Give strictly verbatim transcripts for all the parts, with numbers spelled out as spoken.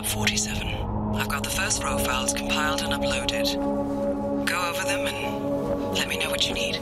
Lab forty-seven. I've got the first row files compiled and uploaded. Go over them and let me know what you need.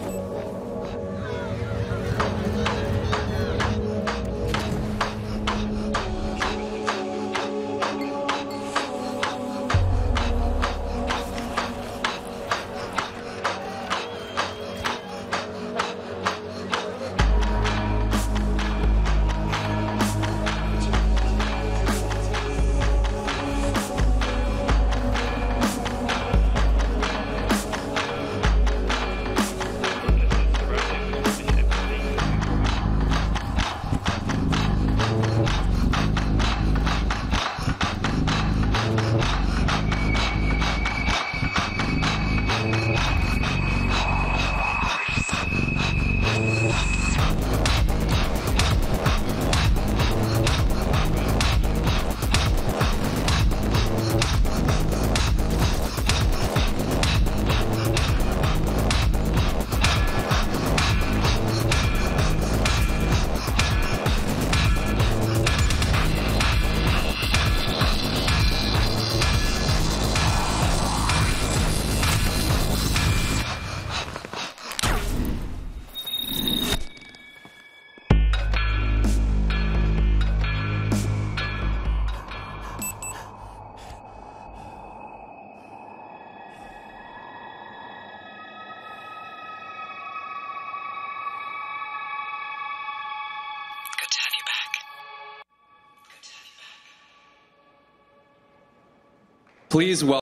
Good to have you back. Good to have you back. Please welcome